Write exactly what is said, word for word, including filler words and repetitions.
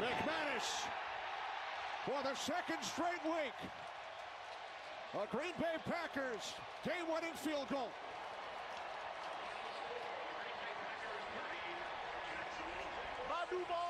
McManus for the second straight week. A Green Bay Packers game-winning field goal. Duval.